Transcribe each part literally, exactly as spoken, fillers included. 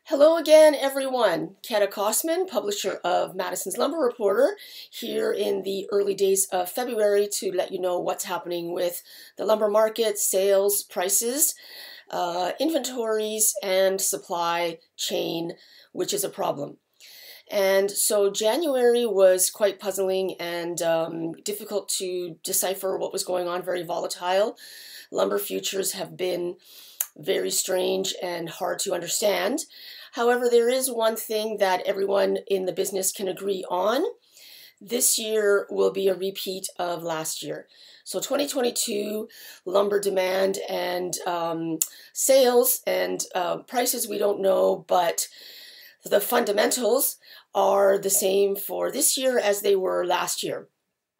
Hello again, everyone. Kata Kosman, publisher of Madison's Lumber Reporter, here in the early days of February to let you know what's happening with the lumber market, sales, prices, uh, inventories, and supply chain, which is a problem. And so January was quite puzzling and um, difficult to decipher what was going on, very volatile. Lumber futures have been very strange and hard to understand. However, there is one thing that everyone in the business can agree on. This year will be a repeat of last year. So twenty twenty-two lumber demand and um, sales and uh, prices we don't know, but the fundamentals are the same for this year as they were last year.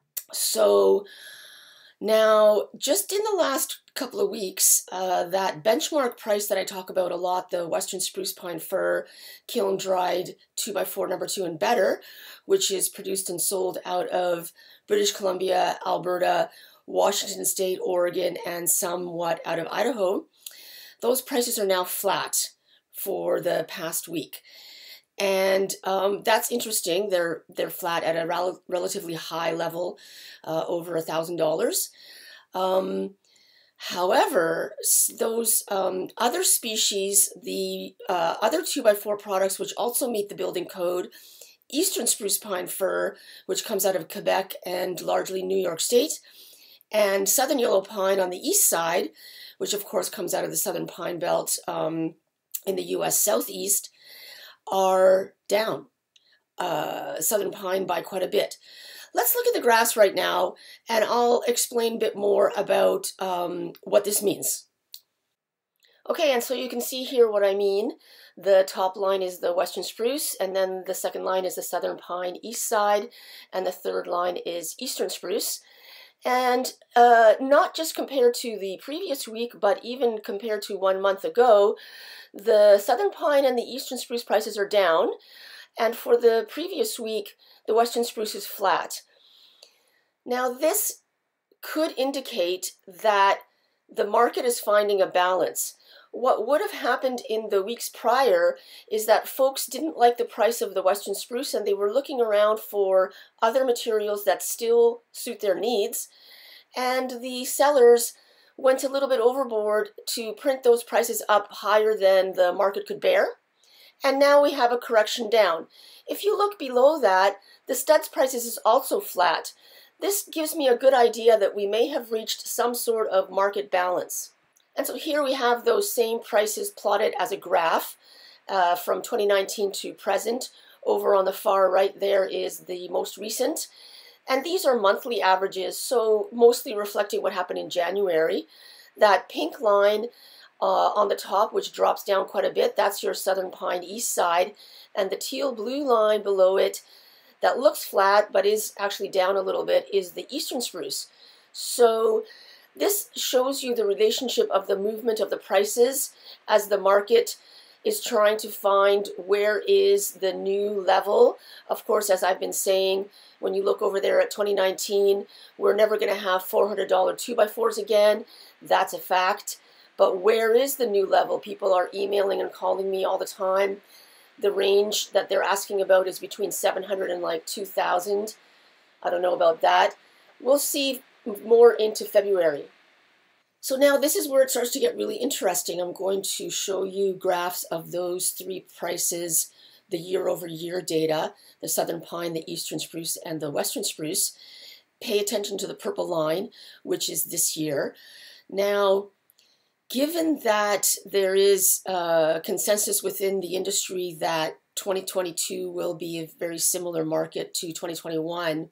So now, just in the last couple of weeks, uh, that benchmark price that I talk about a lot, the Western Spruce Pine Fir kiln dried two by four number two and better, which is produced and sold out of British Columbia, Alberta, Washington State, Oregon, and somewhat out of Idaho, those prices are now flat for the past week. And um, that's interesting. They're they're flat at a rel relatively high level, uh, over a thousand dollars. Um, however, those um, other species, the uh, other two by four products, which also meet the building code, Eastern Spruce Pine Fir, which comes out of Quebec and largely New York State, and Southern Yellow Pine on the east side, which of course comes out of the Southern Pine Belt um, in the U S Southeast, are down, uh, Southern Pine by quite a bit. Let's look at the graphs right now, and I'll explain a bit more about um, what this means. Okay, and so you can see here what I mean. The top line is the Western Spruce, and then the second line is the Southern Pine east side, and the third line is Eastern Spruce. And uh, not just compared to the previous week, but even compared to one month ago, the Southern Pine and the Eastern Spruce prices are down. And for the previous week, the Western Spruce is flat. Now, this could indicate that the market is finding a balance. What would have happened in the weeks prior is that folks didn't like the price of the Western Spruce and they were looking around for other materials that still suit their needs. And the sellers went a little bit overboard to print those prices up higher than the market could bear. And now we have a correction down. If you look below that, the studs prices is also flat. This gives me a good idea that we may have reached some sort of market balance. And so here we have those same prices plotted as a graph uh, from twenty nineteen to present. Over on the far right there is the most recent. And these are monthly averages, so mostly reflecting what happened in January. That pink line uh, on the top, which drops down quite a bit, that's your Southern Pine east side. And the teal blue line below it that looks flat but is actually down a little bit is the Eastern Spruce. So this shows you the relationship of the movement of the prices as the market is trying to find where is the new level. Of course, as I've been saying, when you look over there at twenty nineteen, we're never going to have four hundred dollar two by fours again. That's a fact. But where is the new level? People are emailing and calling me all the time. The range that they're asking about is between seven hundred and like two thousand. I don't know about that. We'll see more into February. So now this is where it starts to get really interesting. I'm going to show you graphs of those three prices, the year-over-year data, the Southern Pine, the Eastern Spruce, and the Western Spruce. Pay attention to the purple line, which is this year. Now, given that there is a consensus within the industry that twenty twenty-two will be a very similar market to twenty twenty-one,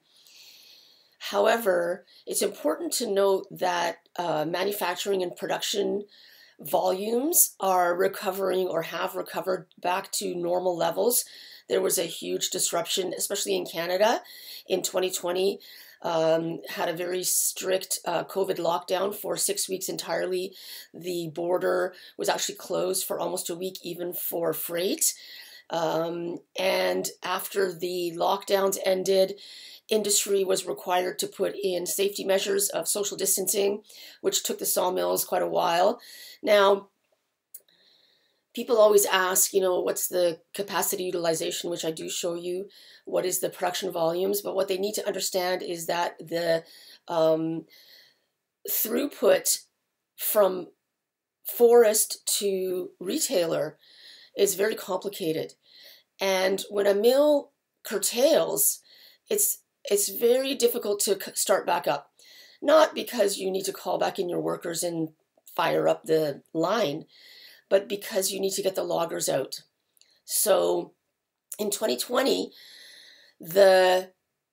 however, it's important to note that uh, manufacturing and production volumes are recovering or have recovered back to normal levels. There was a huge disruption, especially in Canada in twenty twenty. Um, had a very strict uh, COVID lockdown for six weeks entirely. The border was actually closed for almost a week, even for freight. Um, and after the lockdowns ended, industry was required to put in safety measures of social distancing, which took the sawmills quite a while. Now, people always ask, you know, what's the capacity utilization, which I do show you. What is the production volumes? But what they need to understand is that the um, throughput from forest to retailer is very complicated. And when a mill curtails, it's it's very difficult to start back up. Not because you need to call back in your workers and fire up the line, but because you need to get the loggers out. So in twenty twenty, the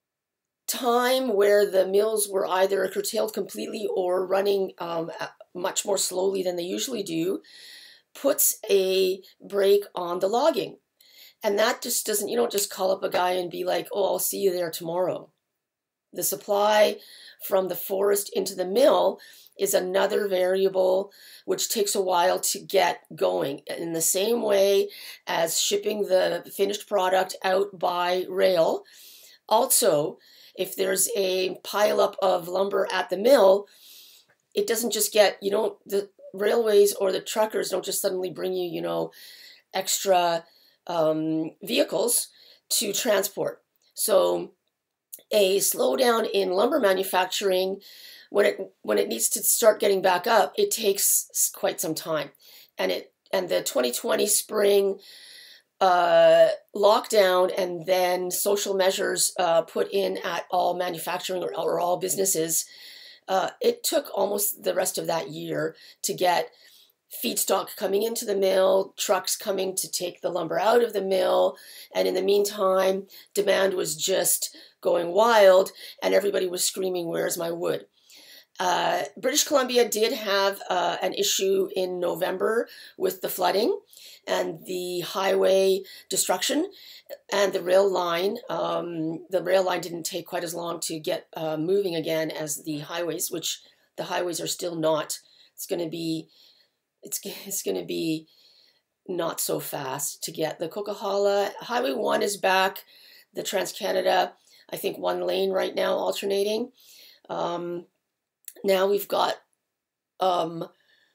time where the mills were either curtailed completely or running um, much more slowly than they usually do puts a brake on the logging. And that just doesn't, you don't just call up a guy and be like, oh, I'll see you there tomorrow. The supply from the forest into the mill is another variable which takes a while to get going. In the same way as shipping the finished product out by rail. Also, if there's a pileup of lumber at the mill, it doesn't just get, you don't, the railways or the truckers don't just suddenly bring you, you know, extra um, vehicles to transport. So a slowdown in lumber manufacturing, when it when it needs to start getting back up, it takes quite some time. And it and the twenty twenty spring uh, lockdown and then social measures uh, put in at all manufacturing or, or all businesses, uh, it took almost the rest of that year to get feedstock coming into the mill, trucks coming to take the lumber out of the mill, and in the meantime, demand was just going wild, and everybody was screaming, "Where's my wood?" Uh, British Columbia did have uh, an issue in November with the flooding and the highway destruction, and the rail line. Um, the rail line didn't take quite as long to get uh, moving again as the highways, which the highways are still not. It's going to be It's, it's going to be not so fast to get. The Coquihalla, Highway one is back. The Trans-Canada, I think one lane right now alternating. Um, now we've got um,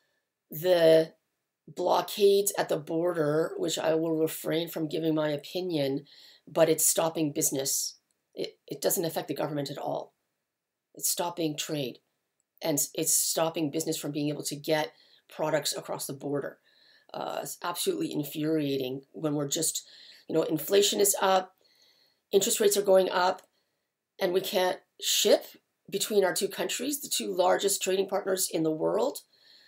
the blockades at the border, which I will refrain from giving my opinion, but it's stopping business. It, it doesn't affect the government at all. It's stopping trade, and it's stopping business from being able to get products across the border. Uh, it's absolutely infuriating when we're just, you know, inflation is up, interest rates are going up, and we can't ship between our two countries, the two largest trading partners in the world.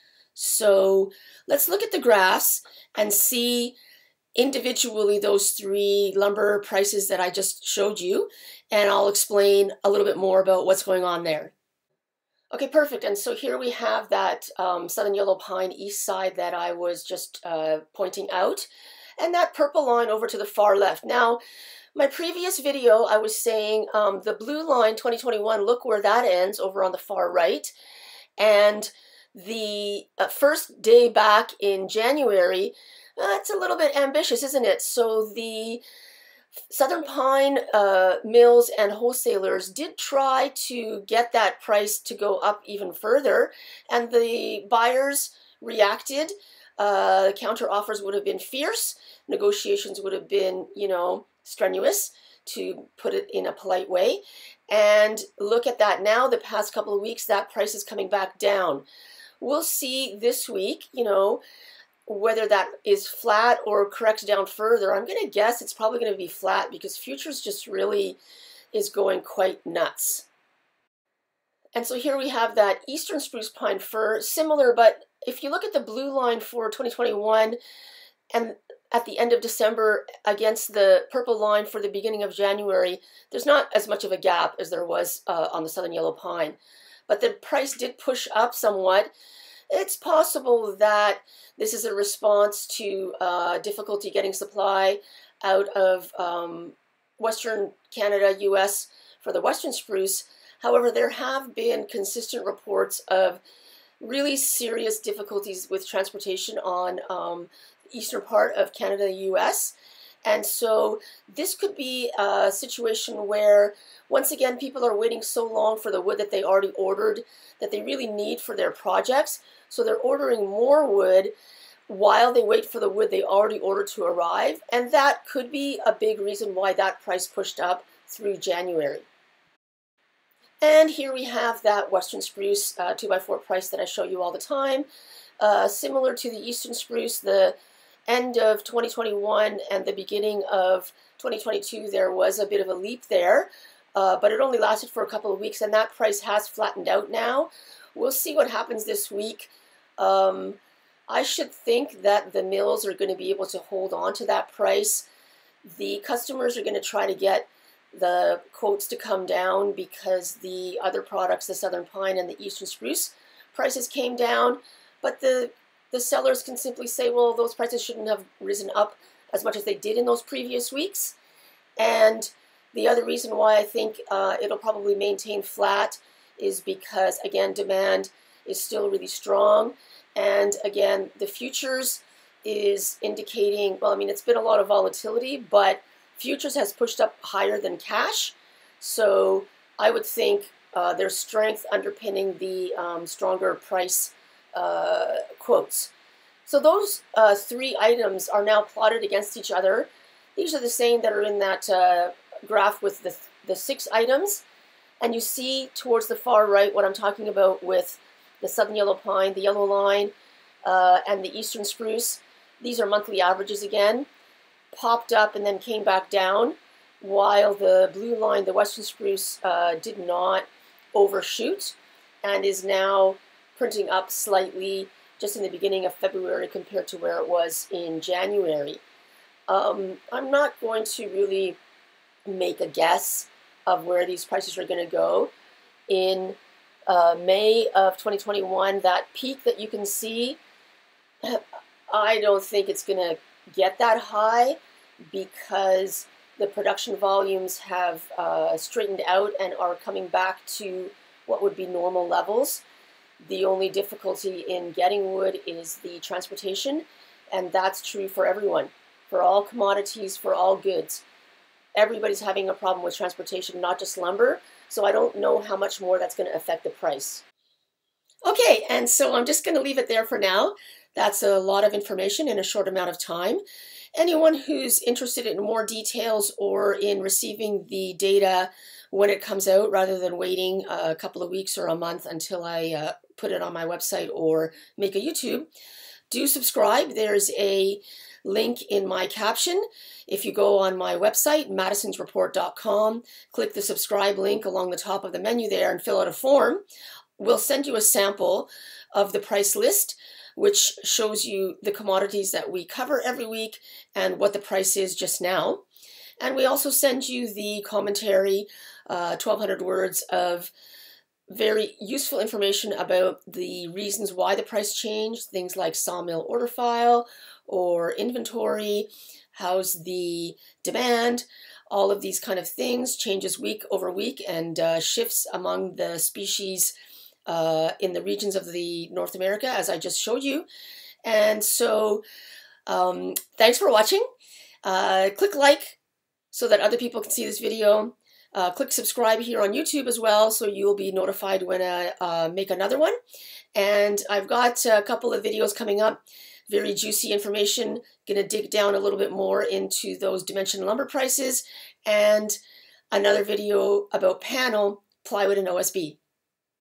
So let's look at the graphs and see individually those three lumber prices that I just showed you, and I'll explain a little bit more about what's going on there. Okay, perfect. And so here we have that um, southern yellow pine east side that I was just uh, pointing out, and that purple line over to the far left. Now, my previous video, I was saying um, the blue line twenty twenty-one, look where that ends over on the far right. And the uh, first day back in January, uh, it's a little bit ambitious, isn't it? So the Southern Pine uh, mills and wholesalers did try to get that price to go up even further, and the buyers reacted. Uh, counter offers would have been fierce. Negotiations would have been, you know, strenuous, to put it in a polite way. And look at that now, the past couple of weeks, that price is coming back down. We'll see this week, you know, whether that is flat or corrects down further. I'm going to guess it's probably going to be flat because futures just really is going quite nuts. And so here we have that eastern spruce pine fir, similar, but if you look at the blue line for twenty twenty-one and at the end of December against the purple line for the beginning of January, there's not as much of a gap as there was uh, on the southern yellow pine. But the price did push up somewhat. It's possible that this is a response to uh, difficulty getting supply out of um, Western Canada, U S for the western spruce. However, there have been consistent reports of really serious difficulties with transportation on um, the eastern part of Canada, U S. And so this could be a situation where, once again, people are waiting so long for the wood that they already ordered that they really need for their projects. So they're ordering more wood while they wait for the wood they already ordered to arrive, and that could be a big reason why that price pushed up through January. And here we have that Western spruce uh, two by four price that I show you all the time. Uh, similar to the Eastern spruce, the end of twenty twenty-one and the beginning of twenty twenty-two, there was a bit of a leap there, uh, but it only lasted for a couple of weeks, and that price has flattened out now. We'll see what happens this week. Um, I should think that the mills are going to be able to hold on to that price. The customers are going to try to get the quotes to come down because the other products, the Southern Pine and the Eastern Spruce, prices came down, but the the sellers can simply say, well, those prices shouldn't have risen up as much as they did in those previous weeks. And the other reason why I think uh, it'll probably maintain flat is because, again, demand is still really strong. And again, the futures is indicating, well, I mean, it's been a lot of volatility, but futures has pushed up higher than cash. So I would think uh, there's strength underpinning the um, stronger price uh, quotes. So those uh, three items are now plotted against each other. These are the same that are in that uh, graph with the, the six items. And you see towards the far right what I'm talking about with the Southern Yellow Pine, the yellow line, uh, and the Eastern Spruce. These are monthly averages again, popped up and then came back down, while the blue line, the Western Spruce, uh, did not overshoot and is now printing up slightly just in the beginning of February compared to where it was in January. Um, I'm not going to really make a guess of where these prices are going to go. In uh, May of twenty twenty-one, that peak that you can see, I don't think it's going to get that high because the production volumes have uh, straightened out and are coming back to what would be normal levels. The only difficulty in getting wood is the transportation, and that's true for everyone, for all commodities, for all goods. Everybody's having a problem with transportation, not just lumber, so I don't know how much more that's going to affect the price. Okay, and so I'm just going to leave it there for now. That's a lot of information in a short amount of time. Anyone who's interested in more details or in receiving the data when it comes out rather than waiting a couple of weeks or a month until I uh, put it on my website or make a YouTube, do subscribe. There's a link in my caption. If you go on my website, madisons report dot com, click the subscribe link along the top of the menu there and fill out a form. We'll send you a sample of the price list, which shows you the commodities that we cover every week and what the price is just now. And we also send you the commentary, uh, twelve hundred words of very useful information about the reasons why the price changed, things like sawmill order file or inventory, how's the demand, all of these kind of things, changes week over week and uh, shifts among the species uh, in the regions of the North America, as I just showed you. And so um, thanks for watching. Uh, click like so that other people can see this video. Uh, click subscribe here on YouTube as well, so you'll be notified when I uh, make another one. And I've got a couple of videos coming up, very juicy information, gonna dig down a little bit more into those dimension lumber prices, and another video about panel, plywood, and O S B.